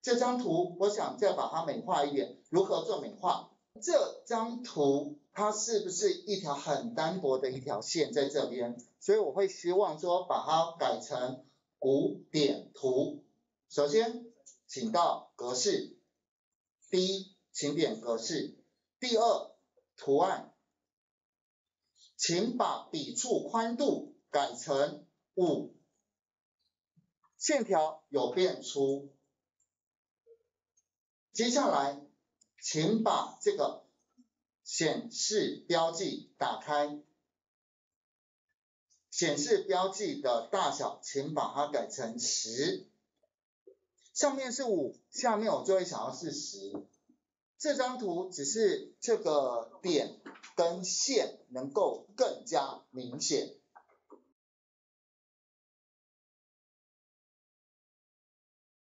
这张图我想再把它美化一点，如何做美化？这张图它是不是一条很单薄的一条线在这边？所以我会希望说把它改成5点图。首先，请到格式，第一，请点格式。第二，图案，请把笔触宽度改成5，线条有变粗。接下来，请把这个显示标记打开，显示标记的大小，请把它改成10。上面是5，下面我就会想要是10。这张图只是这个点跟线能够更加明显。